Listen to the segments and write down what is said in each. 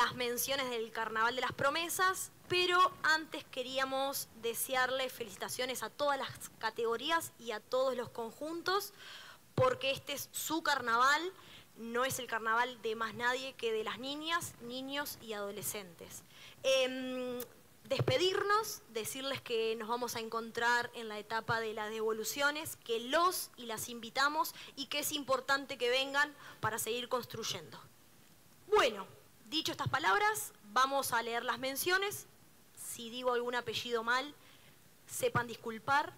las menciones del Carnaval de las Promesas, pero antes queríamos desearle felicitaciones a todas las categorías y a todos los conjuntos, porque este es su carnaval, no es el carnaval de más nadie que de las niñas, niños y adolescentes. Despedirnos, decirles que nos vamos a encontrar en la etapa de las devoluciones, que los y las invitamos y que es importante que vengan para seguir construyendo. Bueno, dicho estas palabras, vamos a leer las menciones. Si digo algún apellido mal, sepan disculpar,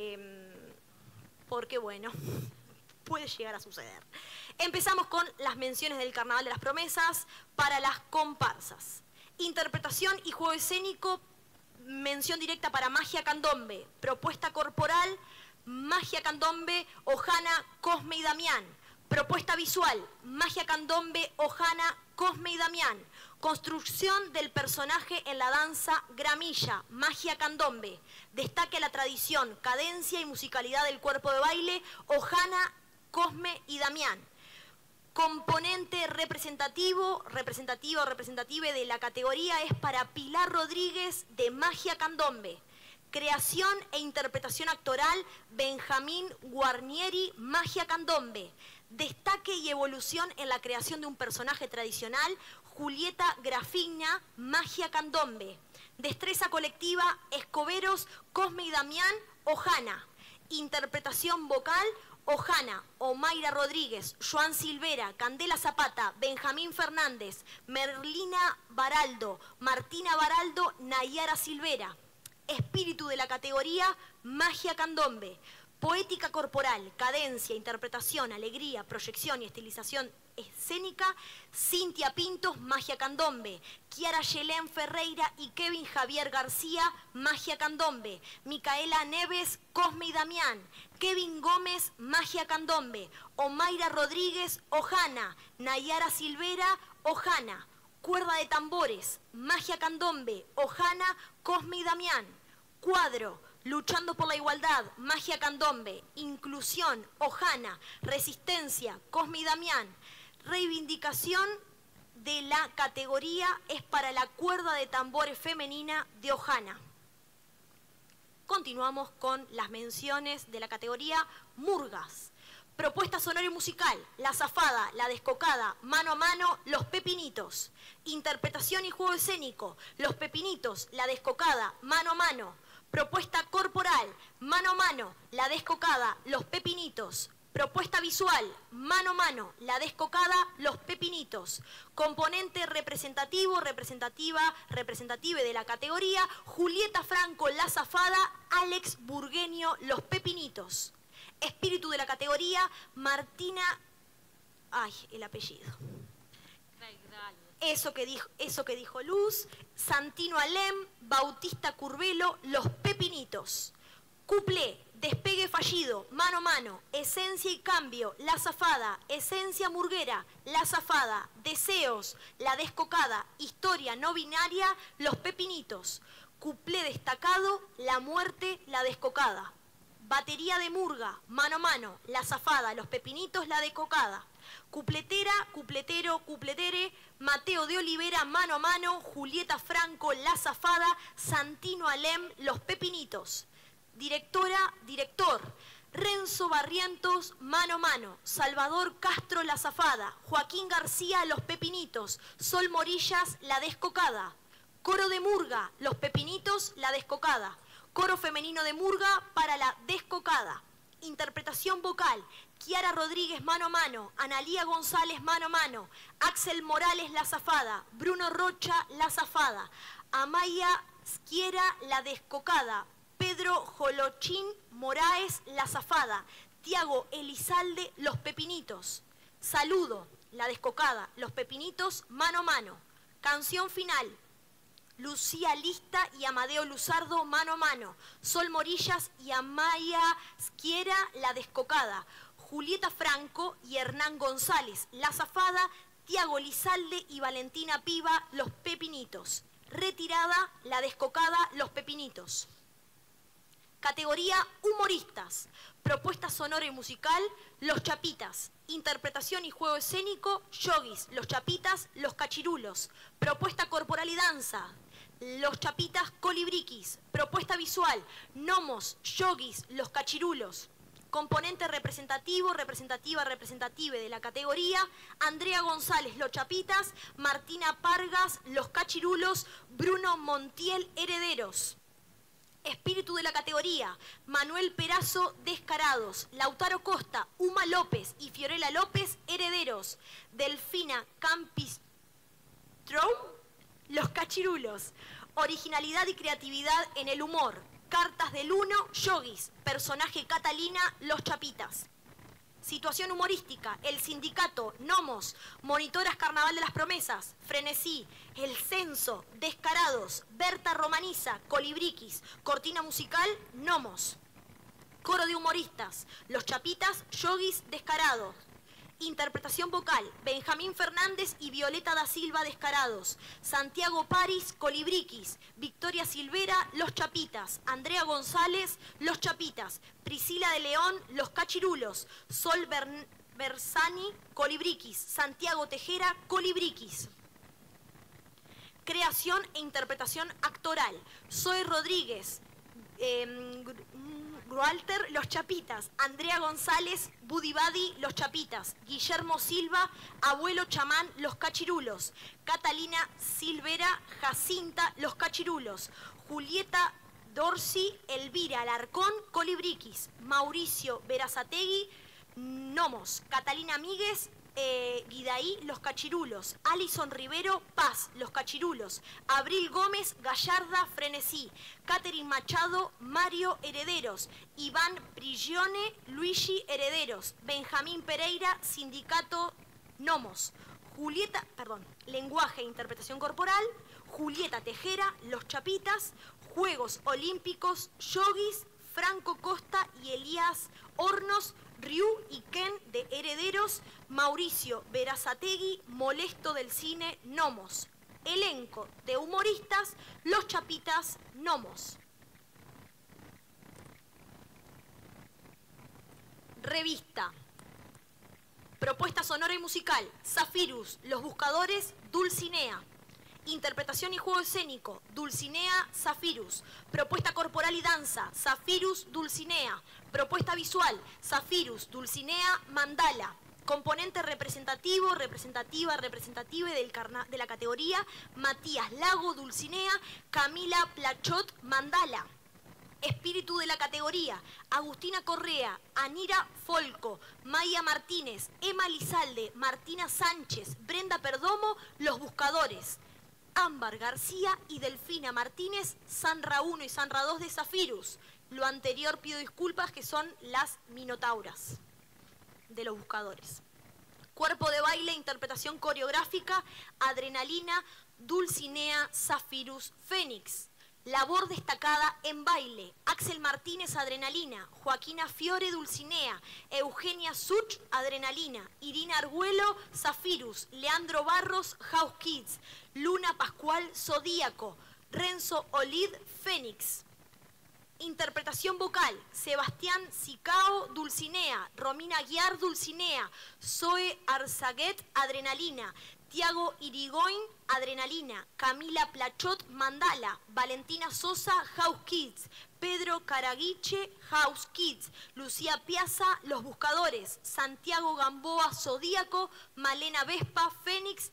porque bueno, puede llegar a suceder. Empezamos con las menciones del Carnaval de las Promesas para las comparsas. Interpretación y juego escénico, mención directa para Magia Candombe. Propuesta corporal, Magia Candombe, Ojana, Cosme y Damián. Propuesta visual, Magia Candombe, Ojana, Cosme y Damián. Construcción del personaje en la danza Gramilla, Magia Candombe. Destaque la tradición, cadencia y musicalidad del cuerpo de baile, Ojana, Cosme y Damián. Componente representative de la categoría es para Pilar Rodríguez de Magia Candombe. Creación e interpretación actoral, Benjamín Guarnieri, Magia Candombe. Destaque y evolución en la creación de un personaje tradicional, Julieta Grafigna, Magia Candombe. Destreza colectiva, Escoberos, Cosme y Damián, Ojana. Interpretación vocal, Ojana, Omaira Rodríguez, Joan Silvera, Candela Zapata, Benjamín Fernández, Merlina Baraldo, Martina Baraldo, Nayara Silvera. Espíritu de la categoría, Magia Candombe. Poética corporal, cadencia, interpretación, alegría, proyección y estilización escénica, Cintia Pintos, Magia Candombe. Kiara Yelén Ferreira y Kevin Javier García, Magia Candombe. Micaela Neves, Cosme y Damián. Kevin Gómez, Magia Candombe. Omaira Rodríguez, Ojana. Nayara Silvera, Ojana. Cuerda de tambores, Magia Candombe, Ojana, Cosme y Damián. Cuadro, Luchando por la Igualdad, Magia Candombe. Inclusión, Ojana. Resistencia, Cosme y Damián. Reivindicación de la categoría es para la cuerda de tambores femenina de Ojana. Continuamos con las menciones de la categoría Murgas. Propuesta sonora y musical, La Zafada, La Descocada, Mano a Mano, Los Pepinitos. Interpretación y juego escénico, Los Pepinitos, La Descocada, Mano a Mano. Propuesta corporal, Mano a Mano, La Descocada, Los Pepinitos. Propuesta visual, Mano a Mano, La Descocada, Los Pepinitos. Componente representative de la categoría, Julieta Franco, La Zafada, Alex Burgueño, Los Pepinitos. Espíritu de la categoría, Martina... Ay, el apellido. Eso que dijo Luz, Santino Alem, Bautista Curvelo, Los Pepinitos. Cuplé, Despegue Fallido, Mano a Mano, Esencia y Cambio, La Zafada, Esencia Murguera, La Zafada, Deseos, La Descocada, Historia no binaria, Los Pepinitos. Cuplé destacado, La Muerte, La Descocada. Batería de murga, Mano a Mano, La Zafada, Los Pepinitos, La Descocada. Cupletera, cupletero, cupletere, Mateo de Olivera, Mano a Mano, Julieta Franco, La Zafada, Santino Alem, Los Pepinitos. Directora, director, Renzo Barrientos, Mano a Mano, Salvador Castro, La Zafada, Joaquín García, Los Pepinitos, Sol Morillas, La Descocada. Coro de murga, Los Pepinitos, La Descocada. Coro femenino de murga para La Descocada. Interpretación vocal, Kiara Rodríguez, Mano a Mano, Analía González, Mano a Mano, Axel Morales, La Zafada, Bruno Rocha, La Zafada, Amaya Squiera, La Descocada, Pedro Jolochín Moraes, La Zafada, Tiago Elizalde, Los Pepinitos. Saludo, La Descocada, Los Pepinitos, Mano a Mano. Canción final, Lucía Lista y Amadeo Luzardo, Mano a Mano. Sol Morillas y Amaya Squiera, La Descocada. Julieta Franco y Hernán González, La Zafada. Tiago Lizalde y Valentina Piva, Los Pepinitos. Retirada, La Descocada, Los Pepinitos. Categoría humoristas. Propuesta sonora y musical, Los Chapitas. Interpretación y juego escénico, Yogis, Los Chapitas, Los Cachirulos. Propuesta corporal y danza, Los Chapitas, Colibriquis. Propuesta visual, Gnomos, Yogis, Los Cachirulos. Componente representativo, representative de la categoría, Andrea González, Los Chapitas, Martina Pargas, Los Cachirulos, Bruno Montiel, Herederos. Espíritu de la categoría, Manuel Perazo, Descarados, Lautaro Costa, Uma López y Fiorella López, Herederos. Delfina Campistrou, Los Cachirulos. Originalidad y creatividad en el humor, Cartas del Uno, Yogis. Personaje Catalina, Los Chapitas. Situación humorística, El Sindicato, Gnomos. Monitoras Carnaval de las Promesas, Frenesí. El Censo, Descarados. Berta Romaniza, Colibriquis. Cortina musical, Gnomos. Coro de humoristas, Los Chapitas, Yogis, Descarados. Interpretación vocal, Benjamín Fernández y Violeta da Silva, Descarados. Santiago París, Colibriquis. Victoria Silvera, Los Chapitas. Andrea González, Los Chapitas. Priscila de León, Los Cachirulos. Sol Bersani, Colibriquis. Santiago Tejera, Colibriquis. Creación e interpretación actoral, Zoe Rodríguez, Walter, Los Chapitas. Andrea González, Buddy Buddy, Los Chapitas. Guillermo Silva, Abuelo Chamán, Los Cachirulos. Catalina Silvera, Jacinta, Los Cachirulos. Julieta Dorsi, Elvira Alarcón, Colibriquis. Mauricio Berazategui, Gnomos. Catalina Míguez, Guidaí, Los Cachirulos. Alison Rivero, Paz, Los Cachirulos. Abril Gómez, Gallarda, Frenesí. Catherine Machado, Mario, Herederos. Iván Prigione, Luigi, Herederos. Benjamín Pereira, Sindicato, Gnomos. Lenguaje e interpretación corporal, Julieta Tejera, Los Chapitas. Juegos Olímpicos, Yogis, Franco Costa y Elías Hornos, Ryu y Ken de Herederos, Mauricio Berazategui, Molesto del Cine, Gnomos. Elenco de humoristas, Los Chapitas, Gnomos. Revista. Propuesta sonora y musical, Zafirus, Los Buscadores, Dulcinea. Interpretación y juego escénico, Dulcinea, Zafirus. Propuesta corporal y danza, Zafirus, Dulcinea. Propuesta visual, Zafirus, Dulcinea, Mandala. Componente representativo, representative de la categoría, Matías Lago, Dulcinea, Camila Plachot, Mandala. Espíritu de la categoría, Agustina Correa, Anira Folco, Maya Martínez, Emma Lizalde, Martina Sánchez, Brenda Perdomo, Los Buscadores. Ámbar García y Delfina Martínez, Sanra 1 y Sanra 2 de Zafirus. Lo anterior pido disculpas, que son las minotauras de Los Buscadores. Cuerpo de baile, interpretación coreográfica, Adrenalina, Dulcinea, Zafirus, Fénix. Labor destacada en baile, Axel Martínez, Adrenalina. Joaquina Fiore, Dulcinea. Eugenia Such, Adrenalina. Irina Argüello, Zafirus. Leandro Barros, House Kids. Luna Pascual, Zodíaco. Renzo Olid, Fénix. Interpretación vocal, Sebastián Sicao, Dulcinea. Romina Guiar, Dulcinea. Zoe Arzaguet, Adrenalina. Tiago Irigoyen, Adrenalina. Camila Plachot, Mandala. Valentina Sosa, House Kids. Pedro Caraguiche, House Kids. Lucía Piazza, Los Buscadores. Santiago Gamboa, Zodíaco. Malena Vespa, Fénix.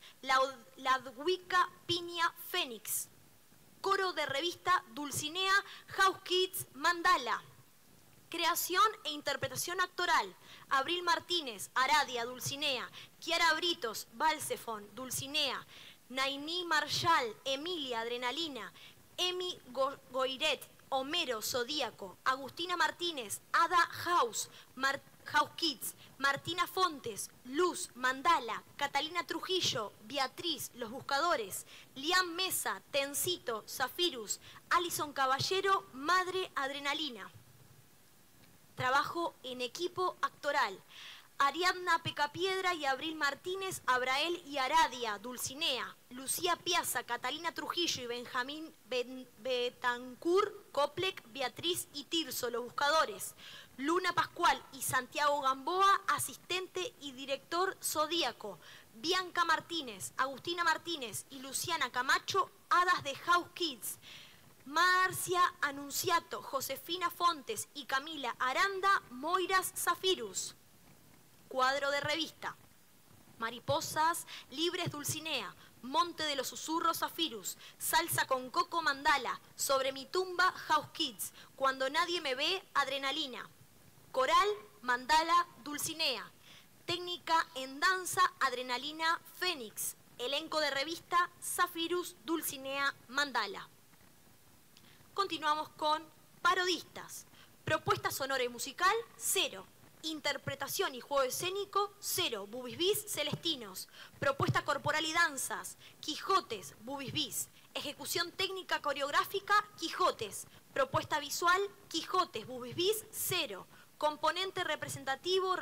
Ladwica Piña, Fénix. Coro de revista, Dulcinea, House Kids, Mandala. Creación e interpretación actoral, Abril Martínez, Aradia, Dulcinea. Kiara Britos, Balsefón, Dulcinea. Naini Marshall, Emilia, Adrenalina. Emi Goiret, Homero, Zodíaco. Agustina Martínez, Ada House, House Kids. Martina Fontes, Luz, Mandala. Catalina Trujillo, Beatriz, Los Buscadores. Liam Mesa, Tencito, Zafirus. Alison Caballero, Madre, Adrenalina. Trabajo en equipo actoral, Ariadna Pecapiedra y Abril Martínez, Abrael y Aradia, Dulcinea, Lucía Piazza, Catalina Trujillo y Benjamín Betancourt, Coplec, Beatriz y Tirso, Los Buscadores, Luna Pascual y Santiago Gamboa, asistente y director Zodíaco, Bianca Martínez, Agustina Martínez y Luciana Camacho, hadas de House Kids, Marcia Anunciato, Josefina Fontes y Camila Aranda, Moiras Zafirus. Cuadro de revista: Mariposas Libres Dulcinea, Monte de los Susurros Zafirus, Salsa con Coco Mandala, Sobre mi tumba House Kids, Cuando nadie me ve Adrenalina, Coral Mandala Dulcinea, Técnica en danza Adrenalina Fénix, elenco de revista Zafirus Dulcinea Mandala. Continuamos con parodistas. Propuesta sonora y musical, 0. Interpretación y juego escénico, 0. Bubis Bis, Celestinos. Propuesta corporal y danzas, Quijotes, Bubis Bis. Ejecución técnica coreográfica, Quijotes. Propuesta visual, Quijotes, Bubis Bis, 0. Componente representative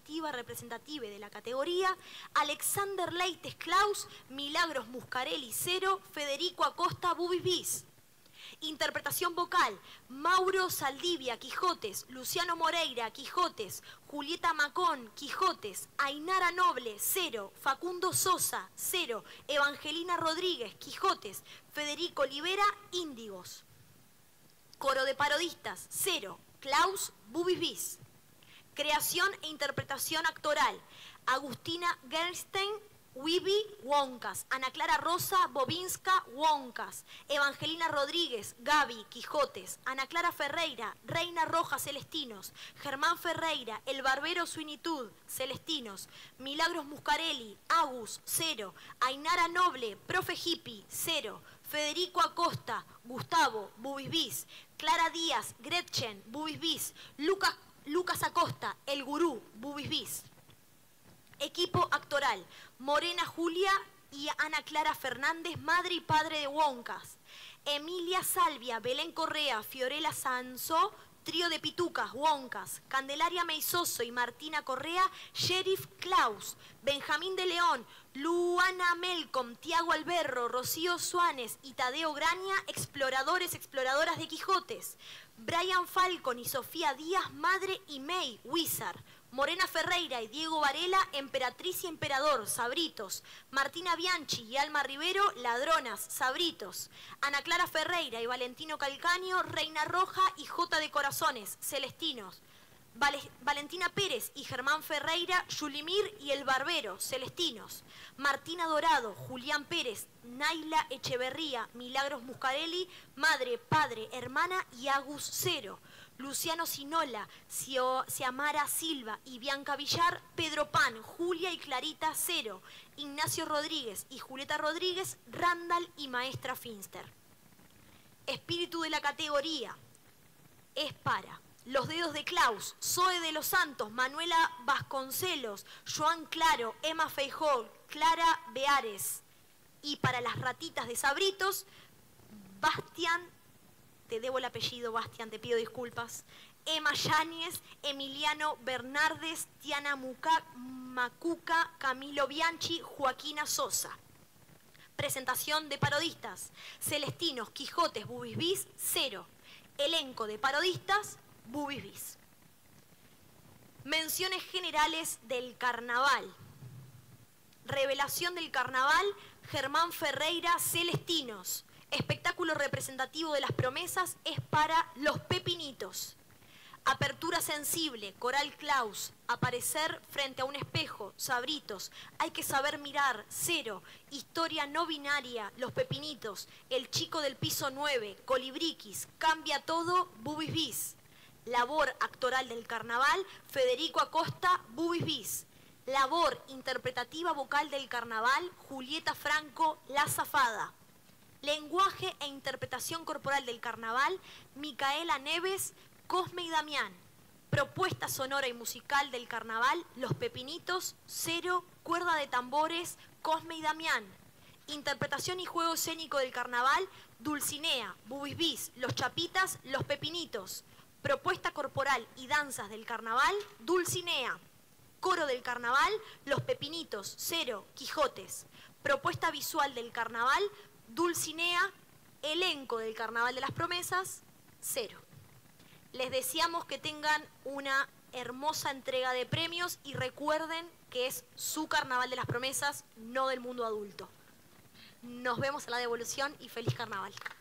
de la categoría, Alexander Leites Klaus, Milagros Muscarelli, 0. Federico Acosta, Bubis Bis. Interpretación vocal, Mauro Saldivia, Quijotes, Luciano Moreira, Quijotes, Julieta Macón, Quijotes, Ainara Noble, 0, Facundo Sosa, 0, Evangelina Rodríguez, Quijotes, Federico Olivera, Índigos. Coro de parodistas, 0, Klaus, Bubis Bis. Creación e interpretación actoral, Agustina Gerstein, Wibi, Wonkas, Ana Clara Rosa, Bobinska, Wonkas, Evangelina Rodríguez, Gaby, Quijotes, Ana Clara Ferreira, Reina Roja, Celestinos, Germán Ferreira, El Barbero Suinitud, Celestinos, Milagros Muscarelli, Agus, 0, Ainara Noble, Profe Hippie, 0, Federico Acosta, Gustavo, Bubis Bis, Clara Díaz, Gretchen, Bubis Bis, Lucas Acosta, El Gurú, Bubis Bis. Equipo actoral, Morena Julia y Ana Clara Fernández, madre y padre de Wonkas. Emilia Salvia, Belén Correa, Fiorella Sanzó, trío de pitucas, Wonkas. Candelaria Meizoso y Martina Correa, Sheriff Klaus. Benjamín de León, Luana Melcom, Tiago Alberro, Rocío Suárez y Tadeo Graña, exploradoras de Quijotes. Brian Falcon y Sofía Díaz, madre y May, Wizard. Morena Ferreira y Diego Varela, Emperatriz y Emperador, Sabritos. Martina Bianchi y Alma Rivero, Ladronas, Sabritos. Ana Clara Ferreira y Valentino Calcaño, Reina Roja y Jota de Corazones, Celestinos. Valentina Pérez y Germán Ferreira, Yulimir y El Barbero, Celestinos. Martina Dorado, Julián Pérez, Naila Echeverría, Milagros Muscarelli, madre, padre, hermana y Agus, 0. Luciano Sinola, Xiamara Silva y Bianca Villar, Pedro Pan, Julia y Clarita, 0. Ignacio Rodríguez y Julieta Rodríguez, Randall y Maestra Finster. Espíritu de la categoría es para Los Dedos de Klaus, Zoe de los Santos, Manuela Vasconcelos, Joan Claro, Emma Feijó, Clara Beares. Y para Las Ratitas de Sabritos, Bastián, te debo el apellido Bastián, te pido disculpas, Emma Yáñez, Emiliano Bernardes, Tiana Macuca, Camilo Bianchi, Joaquina Sosa. Presentación de parodistas, Celestinos, Quijotes, Bubis Bis, 0. Elenco de parodistas, Bubis Bis. Menciones generales del carnaval. Revelación del carnaval, Germán Ferreira, Celestinos. Espectáculo representativo de las promesas es para Los Pepinitos. Apertura sensible, Coral Klaus. Aparecer frente a un espejo, Sabritos. Hay que saber mirar, 0. Historia no binaria, Los Pepinitos. El chico del piso 9, Colibriquis. Cambia todo, Bubis Bis. Labor actoral del carnaval, Federico Acosta, Bubis Bis. Labor interpretativa vocal del carnaval, Julieta Franco, La Zafada. Lenguaje e interpretación corporal del carnaval, Micaela Neves, Cosme y Damián. Propuesta sonora y musical del carnaval, Los Pepinitos, 0. Cuerda de tambores, Cosme y Damián. Interpretación y juego escénico del carnaval, Dulcinea, Bubis Bis, Los Chapitas, Los Pepinitos. Propuesta corporal y danzas del carnaval, Dulcinea. Coro del carnaval, Los Pepinitos, 0, Quijotes. Propuesta visual del carnaval, Dulcinea. Elenco del Carnaval de las Promesas, 0. Les deseamos que tengan una hermosa entrega de premios y recuerden que es su Carnaval de las Promesas, no del mundo adulto. Nos vemos a la devolución y feliz carnaval.